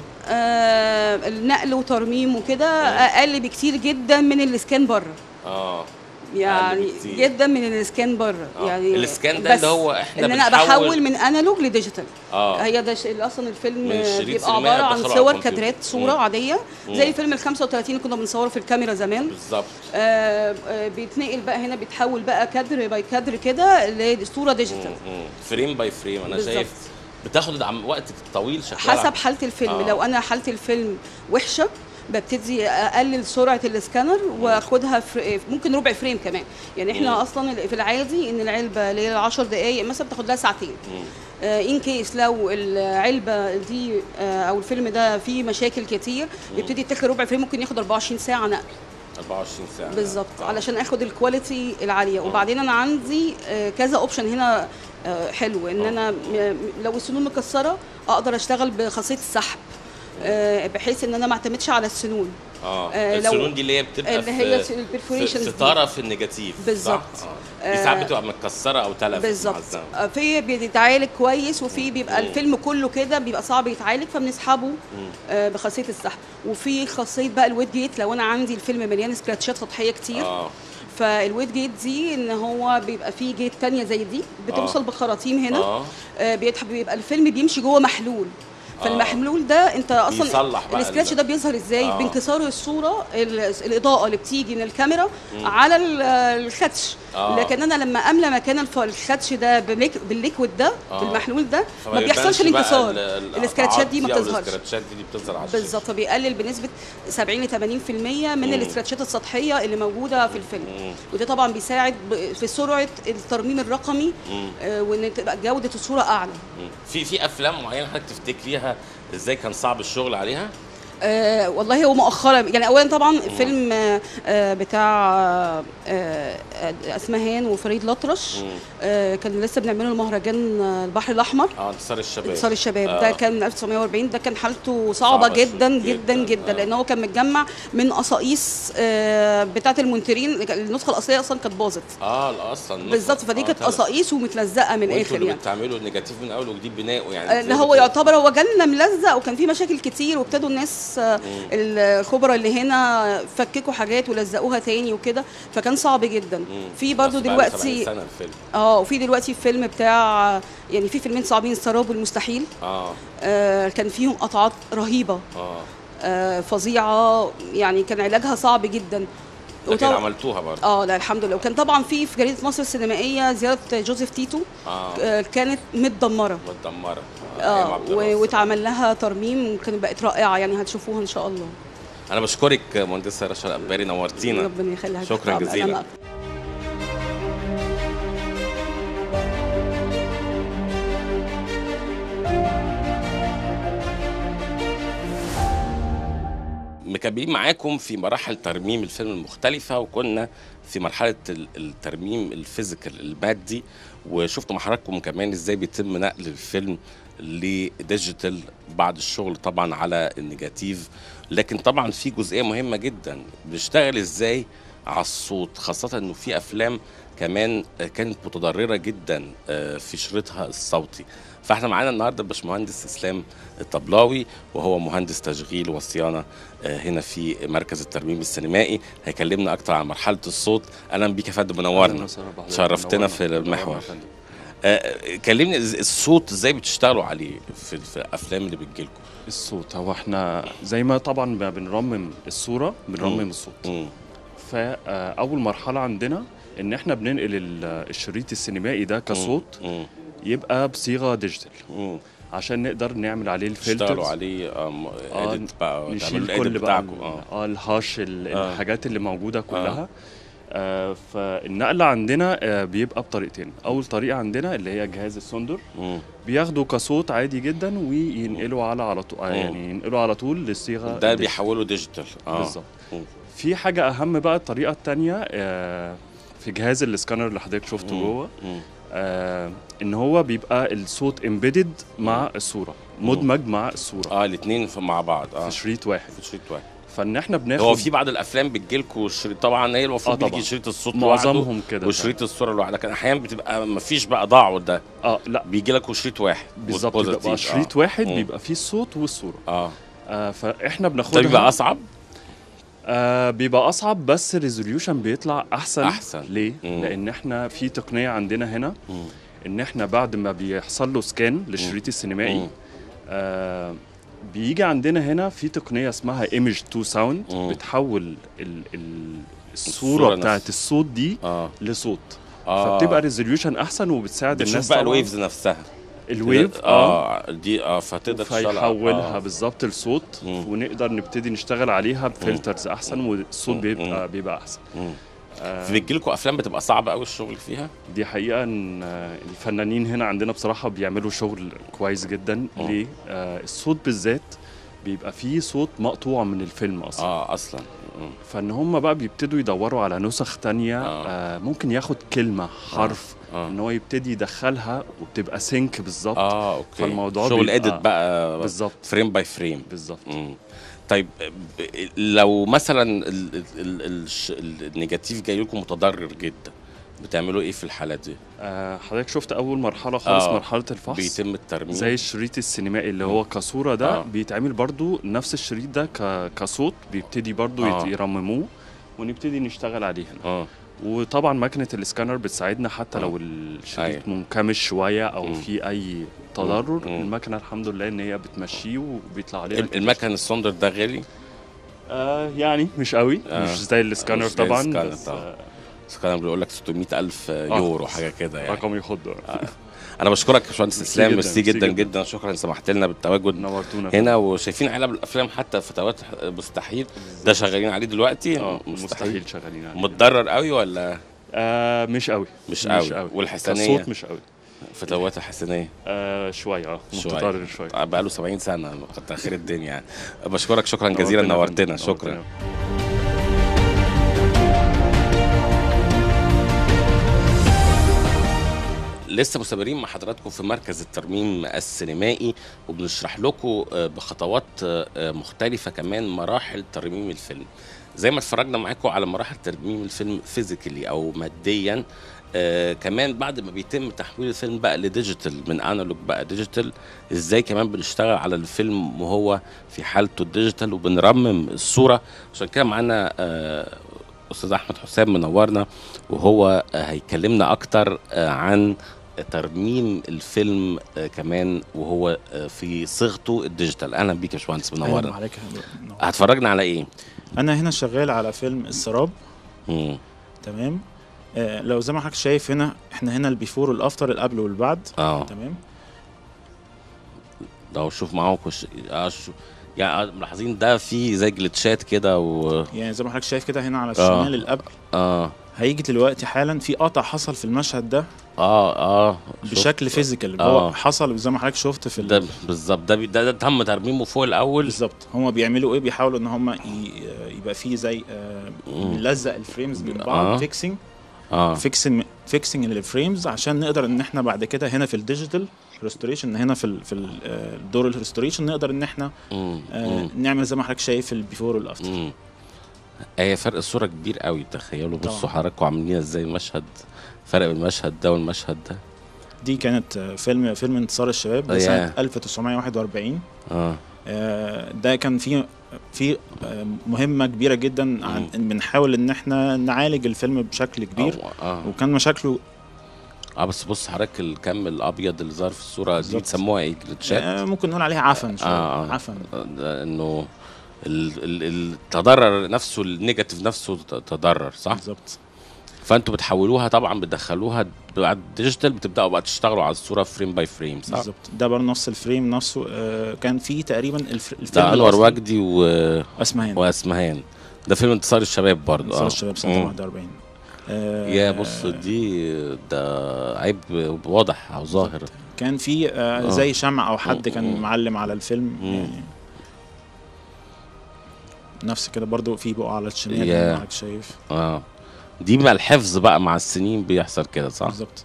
آه النقل وترميم وكده اقل بكتير جدا من الاسكان بره. اه يعني جدا من الاسكان بره. آه. يعني الاسكان ده اللي هو احنا ان انا بحول من انالوج لديجيتال. اه هي ده اللي اصلا الفيلم بيبقى عباره عن صور كادرات، صوره مم. عاديه زي الفيلم ال خمسة وثلاثين اللي كنا بنصوره في الكاميرا زمان بالظبط. آه آه بيتنقل بقى هنا، بيتحول بقى كادر باي كادر كده لصوره ديجيتال، فريم باي فريم. انا بالزبط. شايف بتاخد وقت طويل شكلها حسب حاله الفيلم. آه. لو انا حاله الفيلم وحشه ببتدي اقلل سرعه الاسكانر واخدها فري... ممكن ربع فريم كمان. يعني احنا مم. اصلا في العادي ان العلبه اللي هي عشر دقائق مثلا بتاخد لها ساعتين. آه ان كيس لو العلبه دي آه او الفيلم ده فيه مشاكل كتير يبتدي يتاخد ربع فريم، ممكن ياخد أربعة وعشرين ساعه نقل. أربعة وعشرين ساعه بالظبط. آه. علشان اخد الكواليتي العاليه. آه. وبعدين انا عندي آه كذا اوبشن هنا آه حلو، ان آه. انا لو السنون مكسره اقدر اشتغل بخاصيه السحب، آه بحيث ان انا ما اعتمدش على السنون. اه, آه السنون دي اللي هي بتبقى اللي هي في البرفوريشنز في طرف النيجاتيف بالظبط. آه. دي ساعات بتبقى متكسره او تلف بالظبط. آه في بيتعالج كويس، وفي بيبقى مم. الفيلم كله كده بيبقى صعب يتعالج فبنسحبه آه بخاصيه السحب. وفي خاصيه بقى الويت جيت لو انا عندي الفيلم مليان سكراتشات سطحيه كتير. آه. فالويت جيت دي ان هو بيبقى فيه جيت تانية زي دي بتوصل آه. بخراطيم هنا. آه. آه بيبقى الفيلم بيمشي جوه محلول، فالمحلول ده انت اصلا بيصلح بقى السكراتش ال- ده بيظهر ازاي؟ آه. بانكسار الصوره، ال- الاضاءه اللي بتيجي من الكاميرا مم. على ال- الخدش. آه. لكن انا لما املى مكان الف- الخدش ده بميك- بالليكويد ده، آه. بالمحلول ده، فما ما بيحصلش يبانش بقى الانكسار. ال- ال- الاسكراتشات دي ما القطعات بتظهرش. أو الاسكراتشات دي اللي بتظهر على الشاشة. بالظبط، فبيقلل بنسبه سبعين ل ثمانين في المية من مم. الاسكراتشات السطحيه اللي موجوده في الفيلم. مم. وده طبعا بيساعد ب- في سرعه الترميم الرقمي، مم. آه، وان تبقى جوده الصوره اعلى. مم. في في افلام معينه حضرتك تفتكريها ازاي كان صعب الشغل عليها؟ آه والله هو مؤخرا يعني اولا طبعا فيلم آه آه بتاع آه آه اسمهان وفريد الأطرش، مم. آه كان لسه بنعمله المهرجان آه البحر الاحمر، اه انتصار الشباب. انتصار الشباب. آه. ده كان من ألف وتسعمية وأربعين. ده كان حالته صعبه صعبة جدا شوية. جدا جداً. جدا آه. لان هو كان متجمع من قصاقيس آه بتاعه المونترين. النسخه الاصليه اصلا كانت باظت. اه اصلا بالظبط، فدي آه، كانت تلات. قصاقيس ومتلزقه من وانتوا الاخر اللي يعني. بتعملوا النيجاتيف من اول وجديد بناء يعني آه، اللي هو يعتبر هو جالنا ملزق وكان في مشاكل كتير، وابتدوا الناس آه، الخبراء اللي هنا فككوا حاجات ولزقوها تاني وكده، فكان صعب جدا. في برضو دلوقتي سنة الفيلم. اه وفي دلوقتي فيلم بتاع يعني في فيلمين صعبين، السراب والمستحيل. اه آه كان فيهم قطعات رهيبه، اه آه فظيعه، يعني كان علاجها صعب جدا. لكن وطب- عملتوها برضه. اه لا الحمد لله. وكان طبعا في في جريده مصر السينمائيه زياره جوزيف تيتو، اه آه كانت متدمره، متدمره. اه و- واتعمل لها ترميم وكانت بقت رائعه يعني، هتشوفوها ان شاء الله. انا بشكرك مهندسه رشا الأباري، نورتينا. ربنا يخليها. شكراً طبعاً. جزيلاً. أنا مكملين معاكم في مراحل ترميم الفيلم المختلفة، وكنا في مرحلة ال- الترميم الفيزيكال المادي، وشفتوا مع حضراتكم كمان ازاي بيتم نقل الفيلم لديجيتال بعد الشغل طبعا على النيجاتيف. لكن طبعا في جزئية مهمة جدا، بنشتغل ازاي على الصوت، خاصة انه في افلام كمان كانت متضررة جدا في شريطها الصوتي. فاحنا معانا النهارده الباشمهندس اسلام الطبلاوي، وهو مهندس تشغيل وصيانه هنا في مركز الترميم السينمائي، هيكلمنا اكتر عن مرحله الصوت. اهلا بيك يا فندم، منورنا، شرفتنا في المحور. آه كلمني الصوت ازاي بتشتغلوا عليه في, في الافلام اللي بتجيلكم؟ الصوت هو احنا زي ما طبعا ما بنرمم الصوره بنرمم مم. الصوت. مم. فاول مرحله عندنا ان احنا بننقل ال- الشريط السينمائي ده كصوت مم. يبقى بصيغه ديجيتال مم. عشان نقدر نعمل عليه الفلترز، تشتغلوا عليه آه، اديت بقى، نشيل تعملوا كل الاديت بقى بتاعكم. اه اه الهاش ال- آه. الحاجات اللي موجوده كلها. آه فالنقل عندنا آه بيبقى بطريقتين. اول طريقه عندنا اللي هي جهاز السوندر، مم. بياخده كصوت عادي جدا وينقله على على طول، مم. يعني ينقله على طول للصيغه ده الديجيتال. بيحولوا ديجيتال. اه بالظبط. مم. في حاجه اهم بقى، الطريقه الثانيه آه في جهاز الاسكانر اللي حضرتك شفته مم. جوه، مم. آه ان هو بيبقى الصوت امبيدد مع الصوره، مدمج مع الصوره اه الاثنين مع بعض. اه في شريط واحد. في شريط واحد. فان احنا بناخد هو في بعض الافلام بتجيلكوا شريط، طبعا هي المفروض آه طبعاً. بيجي شريط الصوت لوحده معظمهم كده وشريط الصوره لوحده، لكن احيانا بتبقى ما فيش بقى ضاع ده، اه لا بيجي لكوا شريط واحد بالظبط، والبوزيتيف. بيبقى شريط آه. واحد مم. بيبقى فيه الصوت والصوره. اه آه فاحنا ده بناخدها. بيبقى اصعب. آه بيبقى اصعب بس الريزوليوشن بيطلع احسن. أحسن. ليه؟ مم. لان احنا في تقنيه عندنا هنا مم. ان احنا بعد ما بيحصل له سكان للشريط السينمائي مم. آه بيجي عندنا هنا في تقنيه اسمها ايمج تو ساوند، مم. بتحول ال ال الصورة الصوره نفسها. بتاعت الصوت دي اه لصوت. اه فبتبقى ريزوليوشن احسن وبتساعد بتشوف الناس بقى طبعاً. الويفز نفسها. الويف اه اه دي اه فتقدر تشتغل. فيحولها آه. بالظبط لصوت، مم. ونقدر نبتدي نشتغل عليها بفلترز احسن، والصوت مم. بيبقى مم. بيبقى احسن. مم. آه بتجيلكوا افلام بتبقى صعبه قوي الشغل فيها؟ دي حقيقه ان آه، الفنانين هنا عندنا بصراحه بيعملوا شغل كويس جدا. مم. ليه؟ آه الصوت بالذات بيبقى فيه صوت مقطوع من الفيلم اصلا. اه اصلا. مم. فان هم بقى بيبتدوا يدوروا على نسخ تانية. آه. آه ممكن ياخد كلمه حرف آه. ان هو يبتدي يدخلها وبتبقى سينك بالظبط. اه اوكي. فالموضوع شغل بيبقى- اديت بقى بالظبط فريم باي فريم. بالظبط. مم. طيب ب- لو مثلا ال- ال- ال- الش- النيجاتيف جاي لكم متضرر جدا، بتعملوا ايه في الحالات دي؟ آه حضرتك شفت اول مرحله خالص، آه. مرحله الفحص بيتم الترميم زي الشريط السينمائي اللي هو كصوره ده. آه. بيتعمل برضو نفس الشريط ده ك... كصوت، بيبتدي برضو آه. يت- يرمموه ونبتدي نشتغل عليه هنا. اه وطبعا ماكينه الاسكانر بتساعدنا حتى لو الشريط أيوة. منكمش شويه او مم. في اي تضرر، مم. الماكينه الحمد لله ان هي بتمشيه وبيطلع عليها المكن السوندر ده غالي؟ آه يعني مش قوي، آه. مش زي الاسكانر مش زي طبعا، السكانر بس طبعاً. آه السكانر بيقول لك ستمية ألف يورو حاجه كده يعني. رقم يخض. آه. انا بشكرك يا باشمهندس ميرسي اسلام، جداً، ميرسي جدا ميرسي جدا, جداً. شكرا ان سمحت لنا بالتواجد نورتونا هنا، وشايفين علب الافلام حتى فتوات مستحيل ده شغالين عليه دلوقتي. اه مستحيل شغالين عليه. متضرر قوي ولا آه مش قوي مش قوي؟ مش قوي. والحسنيه الصوت مش قوي. فتوات الحسنيه آه شويه اه متضرر شويه. بقى له سبعين سنه كتر خير الدنيا يعني. بشكرك شكرا نورتنا جزيلا، يا فندم. نورتنا، شكرا. نورتنا. لسه مستمرين مع حضراتكم في مركز الترميم السينمائي، وبنشرح لكم بخطوات مختلفة كمان مراحل ترميم الفيلم. زي ما اتفرجنا معاكم على مراحل ترميم الفيلم فيزيكالي او ماديا، آه كمان بعد ما بيتم تحويل الفيلم بقى لديجيتال، من انالوج بقى ديجيتال، ازاي كمان بنشتغل على الفيلم وهو في حالته الديجيتال وبنرمم الصورة. عشان كده معانا آه استاذ احمد حسام منورنا، وهو آه هيكلمنا اكتر آه عن ترميم الفيلم آه كمان وهو آه في صيغته الديجيتال. اهلا بيك يا باشمهندس، منورنا. اهلا عليك. هتفرجنا على ايه؟ انا هنا شغال على فيلم السراب. مم. تمام. آه لو زي ما حضرتك شايف هنا، احنا هنا البيفور والافتر، القبل والبعد. اه تمام. لو شوف معاهم كش... آه شو... يعني ملاحظين ده في زي جلitchات كده و يعني زي ما حضرتك شايف كده هنا على آه. الشمال القبل. اه هيجي دلوقتي حالا في قطع حصل في المشهد ده اه اه بشكل فيزيكال. آه. هو حصل زي ما حضرتك شفت في ال... ده بالظبط. ده بي... ده, ده تم ترميمه فوق الاول بالظبط. هم بيعملوا ايه؟ بيحاولوا ان هم ي... يبقى فيه زي آه بنلزق الفريمز من بعض. آه. فيكسنج اه فيكسنج فيكسنج للفريمز عشان نقدر ان احنا بعد كده هنا في الديجيتال ريستوريشن، هنا في ال في ال- آه، الدور الريستوريشن نقدر ان احنا مم. آه مم. نعمل زي ما حضرتك شايف البيفور والافتر. مم. هي فرق الصورة كبير قوي. تخيلوا بصوا طبعاً. حضراتكم عاملين ازاي المشهد، فرق المشهد ده والمشهد ده. دي كانت آه، فيلم فيلم انتصار الشباب آه، ده سنه ياه. ألف وتسعمية وواحد وأربعين. اه آه، ده كان فيه في آه، مهمه كبيره جدا عن إن بنحاول ان احنا نعالج الفيلم بشكل كبير. اه, آه. وكان مشاكله اه بس بص حضرتك الكم الابيض اللي ظهر في الصورة دي بالظبط. بتسموها ايه؟ جلitchات؟ آه، ممكن نقول عليها عفن شويه. آه، آه. عفن. ده انه ال- ال- التضرر نفسه، النيجاتيف نفسه ت- تضرر، صح؟ بالظبط. فانتوا بتحولوها طبعا، بتدخلوها بعد الديجيتال، بتبداوا بقى تشتغلوا على الصوره فريم باي فريم، صح؟ بالظبط. ده برضه نفس الفريم نفسه. آه، كان فيه تقريبا الف- الفيلم ده انور الأصلي- وجدي و... اسمهان. واسمهان. ده فيلم انتصار الشباب برضه. انتصار الشباب سنه مم. واحد وأربعين. آه، يا بص دي ده عيب واضح او ظاهر. كان في آه آه. زي شمع او حد مم. كان معلم على الفيلم. مم. يعني نفس كده برضو في بقى على الشمال يا. زي ما حضرتك شايف. اه دي مع الحفظ بقى مع السنين بيحصل كده، صح؟ بالظبط.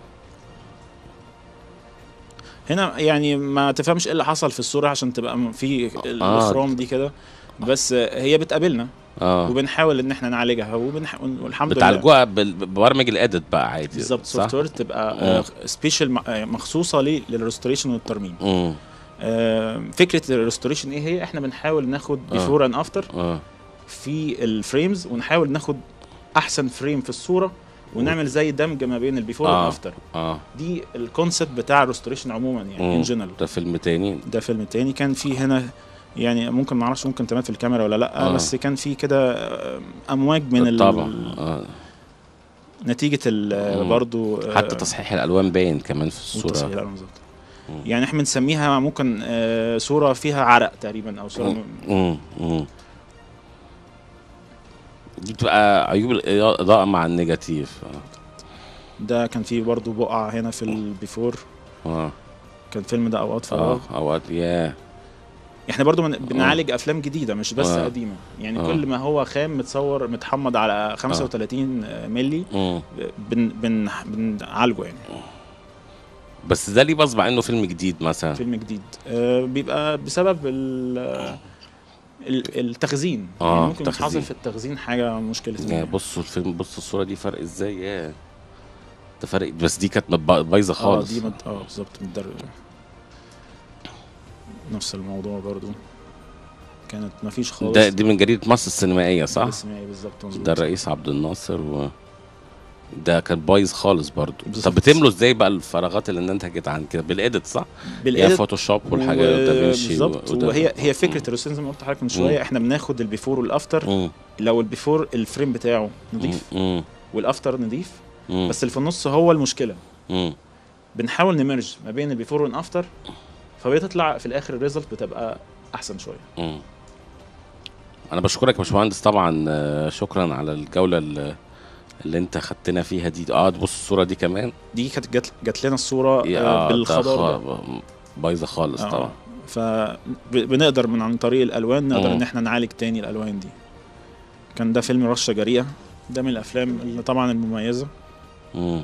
هنا يعني ما تفهمش ايه اللي حصل في الصوره عشان تبقى م- في الاخرام دي كده، بس آه، هي بتقابلنا اه وبنحاول ان احنا نعالجها وبنح... والحمد لله. بتعالجوها بال- ببرامج الاديت بقى عادي، بالظبط. صح؟ سوفت وير تبقى سبيشال مخصوصه ليه للريستوريشن والترميم. امم آه، فكره الريستوريشن ايه هي؟ احنا بنحاول ناخد بيفور اند افتر اه في الفريمز، ونحاول ناخد احسن فريم في الصوره ونعمل زي دمج ما بين البيفور آه. والافتر. اه دي الكونسيبت بتاع الريستوريشن عموما يعني ان مم. جنرال. ده فيلم تاني. ده فيلم تاني كان في هنا، يعني ممكن ما اعرفش ممكن تمام في الكاميرا ولا لا. آه. بس كان في كده آه، امواج من ال- طبعا آه. نتيجه ال- مم. برضو آه، حتى تصحيح الالوان باين كمان في وتصحيح الصوره. الألوان بالظبط. مم. يعني احنا بنسميها ممكن آه، صوره فيها عرق تقريبا او صوره م- امم امم دي بتبقى عيوب الاضاءه مع النيجاتيف. ده كان فيه برضو بقع هنا في البيفور. اه كان فيلم ده اوقات فراغ. اه اوقات ياه. احنا برضو من- بنعالج افلام جديده مش بس آه. قديمه. يعني آه. كل ما هو خام متصور متحمض على خمسة وتلاتين ملي امم بن بن بنعالجه يعني. بس ده ليه بص مع انه فيلم جديد مثلا؟ فيلم جديد آه بيبقى بسبب ال- ال- التخزين. آه، يعني ممكن تخزين. يحصل في التخزين حاجه مشكله. يا بصوا الفيلم، بصوا الصوره دي فرق ازاي. ياه ده فرق، بس دي كانت متب- بايظه اه خالص. دي مد... اه بالظبط متدرب. نفس الموضوع برضو كانت مفيش خالص. ده دي من جريده مصر السينمائيه، صح؟ اسمها ايه بالظبط؟ مظبوط. ده الرئيس عبد الناصر و... ده كان بايظ خالص برضو. بالظبط. طب بتملوا ازاي بقى الفراغات اللي نتجت عن كده؟ بالايديت صح؟ بالإيديت يا فوتوشوب والحاجات دافنشي بالظبط. وده. وهي هي فكره الرسوم زي ما قلت لحضرتك من شويه، احنا بناخد البيفور والافتر. مم. لو البيفور الفريم بتاعه نضيف مم. والافتر نضيف، مم. بس اللي في النص هو المشكله. مم. بنحاول نمرج ما بين البيفور والافتر، فبتطلع في الاخر الريزلت بتبقى احسن شويه. مم. انا بشكرك يا باشمهندس طبعا، آه، شكرا على الجوله اللي, اللي انت خدتنا فيها دي. اه تبص الصوره دي كمان، دي كانت جات جات لنا الصوره يا آه آه بالخضار ده بايظه خالص آه. طبعا. فبنقدر من عن طريق الالوان نقدر مم. ان احنا نعالج تاني الالوان دي. كان ده فيلم رشه جريئه، ده من الافلام اللي طبعا المميزه. مم.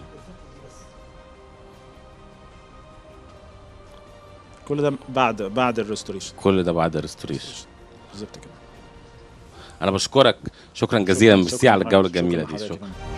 كل ده بعد بعد الريستوريشن. كل ده بعد الريستوريشن بالظبط كده. انا بشكرك شكرا جزيلا، شكراً- ميرسي شكراً على الجوله لحضرتك. الجميله شكراً دي. لحضرتك. شكرا.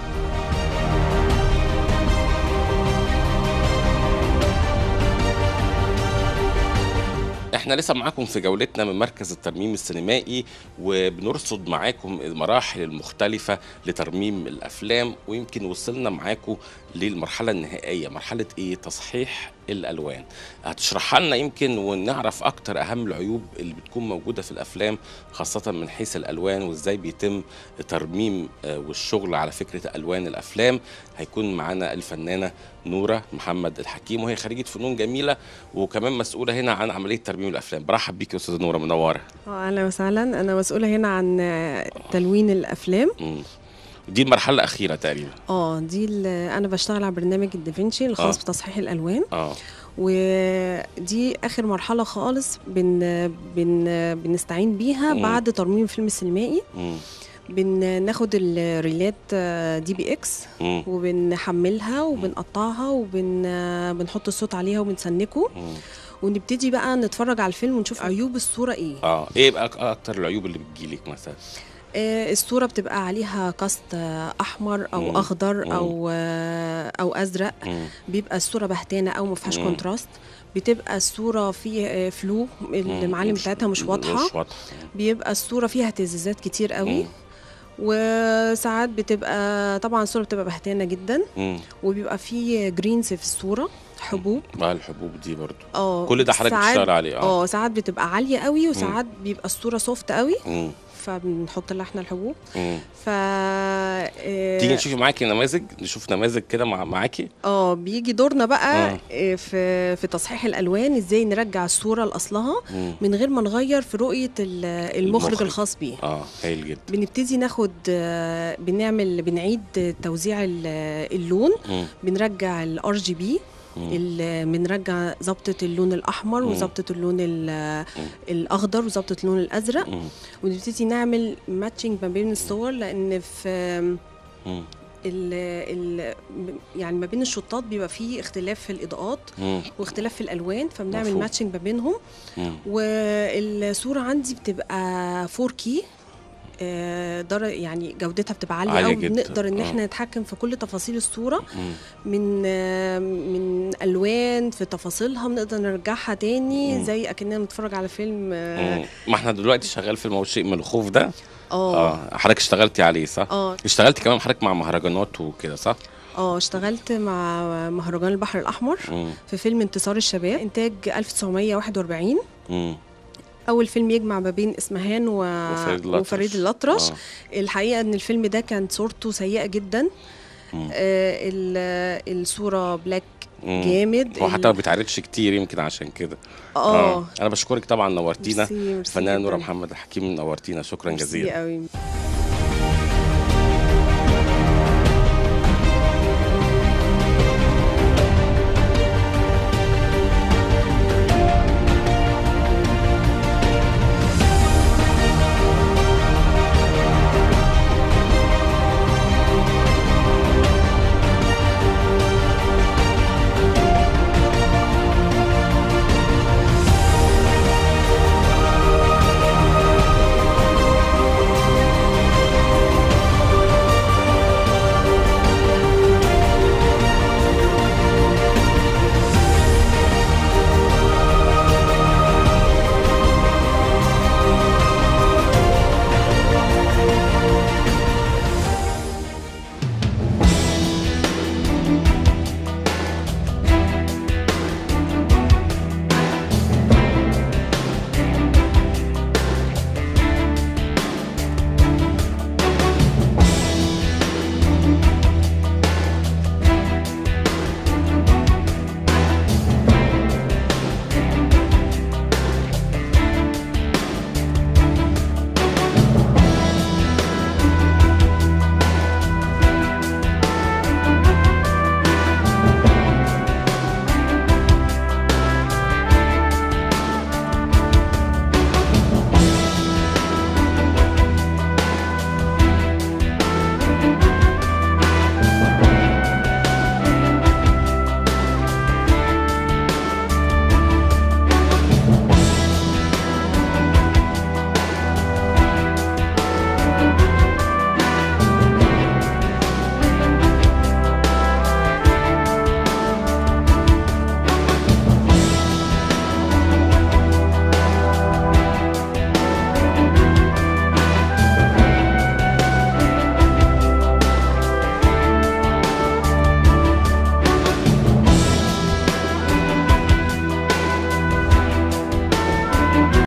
احنا لسه معاكم في جولتنا من مركز الترميم السينمائي، وبنرصد معاكم المراحل المختلفة لترميم الأفلام، ويمكن وصلنا معاكم للمرحلة النهائية، مرحلة ايه؟ تصحيح الألوان. هتشرحها لنا يمكن ونعرف أكتر أهم العيوب اللي بتكون موجودة في الأفلام، خاصة من حيث الألوان، وإزاي بيتم ترميم والشغل على فكرة ألوان الأفلام. هيكون معانا الفنانة نورة محمد الحكيم، وهي خريجة فنون جميلة وكمان مسؤولة هنا عن عملية ترميم الأفلام. برحب بيك يا أستاذة نورة، منورة. اهلا وسهلا. انا مسؤوله هنا عن تلوين الافلام. مم. دي المرحله الاخيره تقريبا. اه دي انا بشتغل على برنامج الدافنشي الخاص آه. بتصحيح الالوان. اه ودي اخر مرحله خالص بن بن بنستعين بيها مم. بعد ترميم الفيلم السينمائي. مم. بناخد الريلات دي بي اكس مم. وبنحملها وبنقطعها وبنحط الصوت عليها وبنسنكه، مم. ونبتدي بقى نتفرج على الفيلم ونشوف عيوب الصوره ايه. اه ايه بقى اكتر العيوب اللي بتجيلك مثلا؟ آه، الصورة بتبقى عليها كاست آه، أحمر أو مم. أخضر مم. أو آه، أو أزرق. مم. بيبقى الصورة بهتانة أو ما فيهاش مم. كونتراست. بتبقى الصورة في آه، فلو، المعالم مش- بتاعتها مش واضحة. مش واضحة. بيبقى الصورة فيها اهتزازات كتير قوي. مم. وساعات بتبقى طبعا الصورة بتبقى بهتانة جدا، مم. وبيبقى في جرينز في الصورة، حبوب. بقى الحبوب دي برضو اه كل ده حضرتك ساعات- بتشتغل عليه؟ اه اه ساعات بتبقى عالية قوي وساعات بيبقى الصورة سوفت قوي، مم. فبنحط لها احنا الحبوب. مم. ف آه، تيجي نشوف معاكي نماذج، نشوف نماذج كده مع معاكي. اه بيجي دورنا بقى آه. آه. في في تصحيح الالوان، ازاي نرجع الصوره لاصلها مم. من غير ما نغير في رؤيه ال- المخرج المخرج. الخاص بيه. اه هايل جدا. بنبتدي ناخد آه، بنعمل بنعيد توزيع ال- اللون، مم. بنرجع الار جي بي، مم. بنرجع ظبطه اللون الاحمر مم. وظبطه اللون ال- الاخضر وظبطه اللون الازرق، مم. ونبتدي نعمل ماتشنج ما بين الصور، لان في مم. ال ال يعني ما بين الشطات بيبقى فيه اختلاف في الاضاءات مم. واختلاف في الالوان، فبنعمل مفهوم. ماتشنج ما بينهم. مم. والصوره عندي بتبقى فور كي، آه، در يعني جودتها بتبقى عاليه عالية قوي، جدا. بنقدر ان آه. احنا نتحكم في كل تفاصيل الصوره، مم. من آه، من الوان في تفاصيلها، بنقدر نرجعها تاني مم. زي اكننا بنتفرج على فيلم. اه مم. ما احنا دلوقتي شغال فيلم او شيء من الخوف ده. اه اه حضرتك اشتغلتي عليه صح؟ اه اشتغلتي كمان حضرتك مع مهرجانات وكده صح؟ اه اشتغلت مع مهرجان البحر الاحمر مم. في فيلم انتصار الشباب، انتاج ألف وتسعمية واحد وأربعين. مم. اول فيلم يجمع ما بين اسمهان و... وفريد الأطرش. وفريد الأطرش. آه. الحقيقه ان الفيلم ده كانت صورته سيئه جدا. مم. آه ال- الصوره بلاك مم. جامد. هو ال- حتى ما بيتعرضش كتير يمكن عشان كده. اه انا بشكرك طبعا، نورتينا. ميرسي- ميرسي فنانة نورة جداً. محمد الحكيم، نورتينا، شكرا ميرسي جزيلا. قوي.